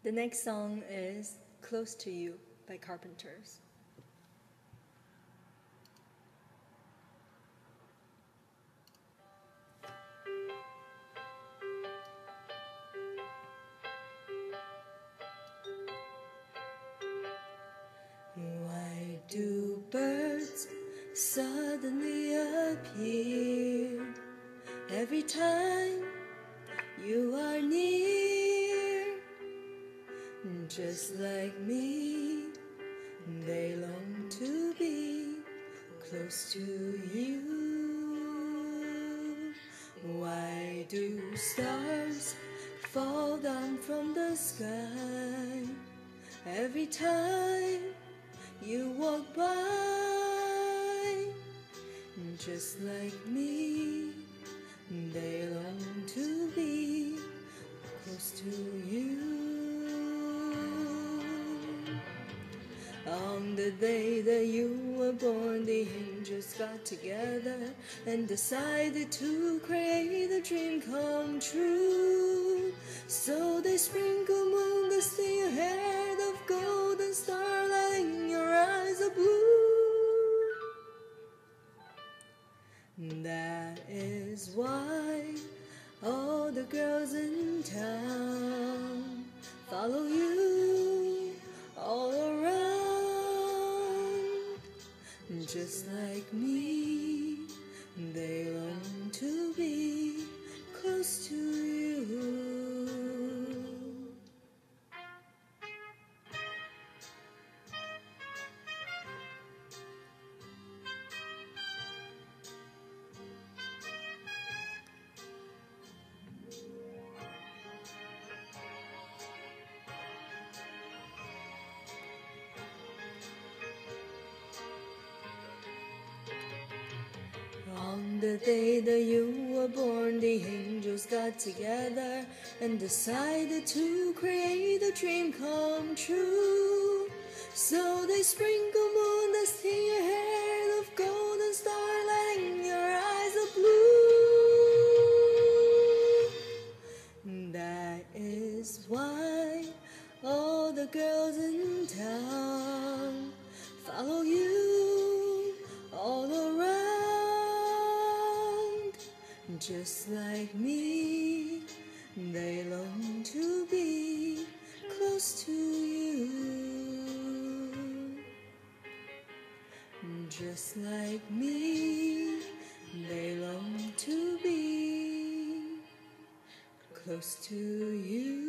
The next song is Close to You by Carpenters. Why do birds suddenly appear every time you are near? Just like me, they long to be close to you. Why do stars fall down from the sky every time you walk by? Just like me, they long to be close to you. On the day that you were born, the angels got together and decided to create a dream come true. So they sprinkled moon dust in your hair of golden starlight, in your eyes of blue. That is why all the girls in town follow you all around. Just like me, they long to be close to you. On the day that you were born, the angels got together and decided to create a dream come true. So they sprinkled moon dust in your hair of golden starlight, in your eyes of blue. That is why all the girls in town follow you all around. Just like me, they long to be close to you. Just like me, they long to be close to you.